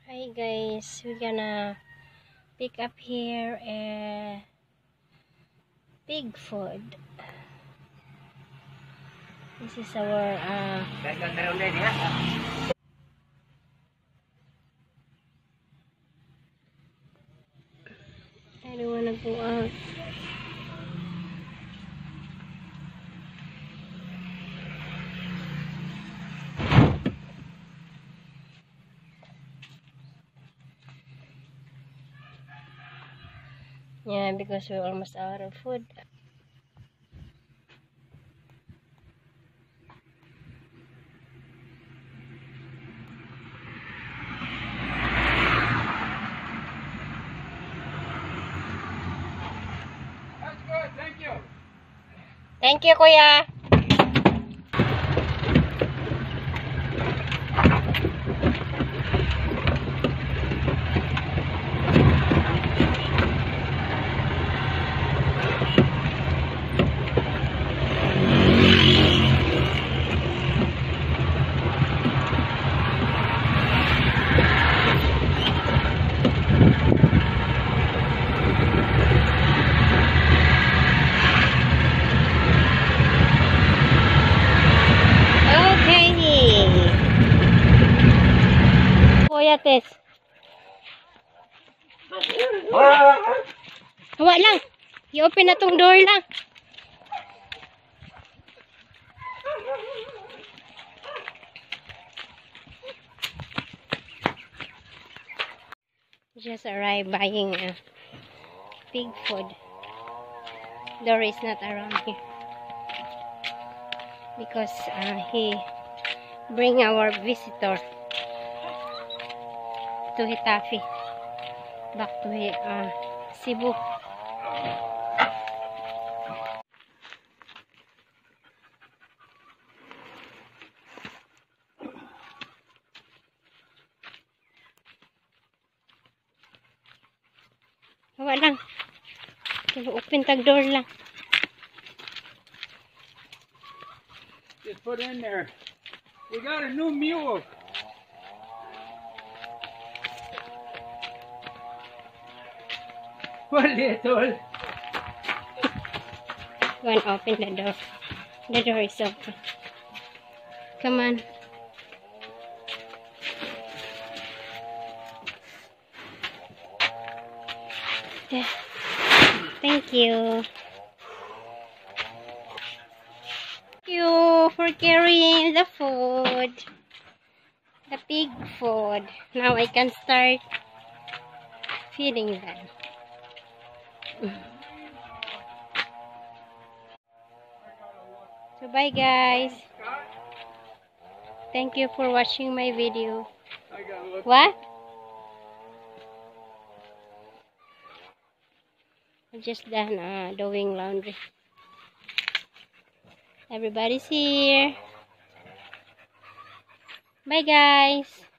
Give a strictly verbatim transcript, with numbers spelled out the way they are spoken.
Hi guys, we're gonna pick up here a pig food. This is our uh I don't wanna go out. Yeah, because we're almost out of food. That's good, thank you. Thank you, Kuya. Kuya Tess. Hawa lang. I-open na tong door lang. Just arrived buying uh, pig food. Door is not around here because uh, he bring our visitor to Hitafi back to uh, Cebu. Hawa lang. Open tag door lang. Just put in there. We got a new mule. What little? Go and open the door. The door is open. Come on. Yeah. Thank you. Thank you for carrying the food. The pig food. Now I can start feeding them. So bye guys. Thank you for watching my video. What? I just done uh, doing laundry. Everybody's here. Bye guys.